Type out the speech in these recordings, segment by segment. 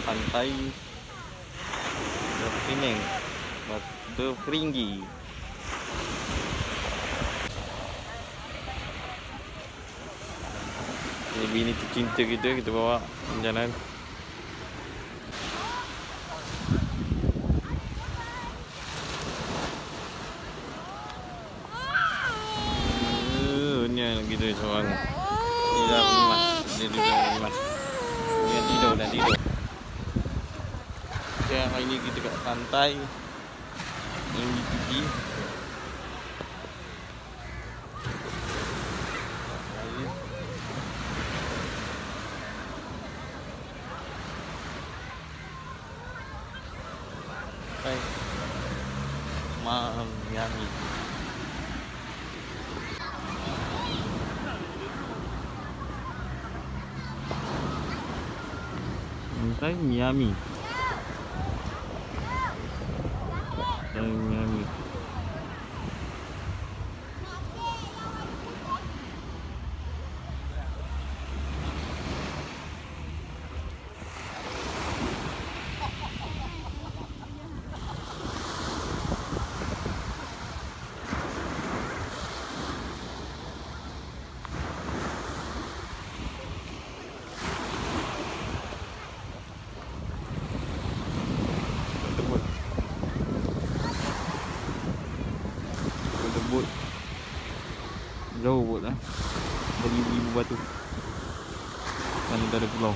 pantai Penang, Batu Peringgi. Ini bini tercinta kita bawa jalan. Ni kita seorang. Ni dah berlimas. Dia duduk berlimas. Dia tidur. Okay, hari ni kita kat pantai MGTT. Hai. Miami. Pantai Miami. Bot jauh bot lah, beribu-ribu batu dan ada pulau.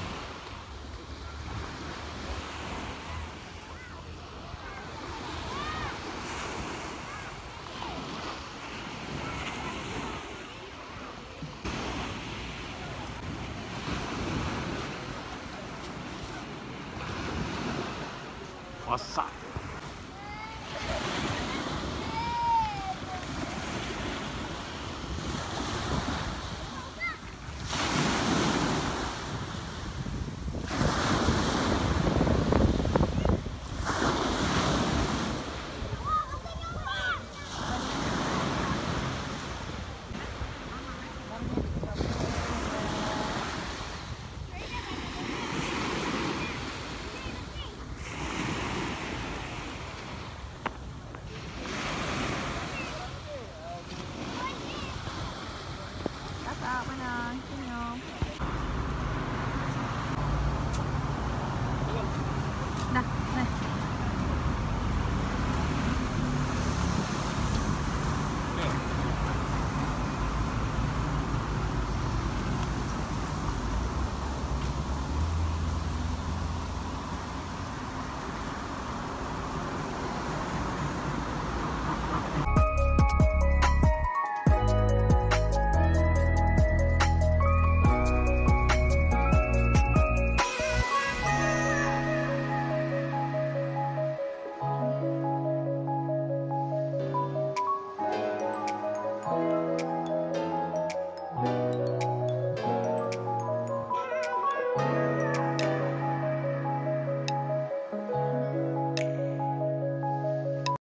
Wasak.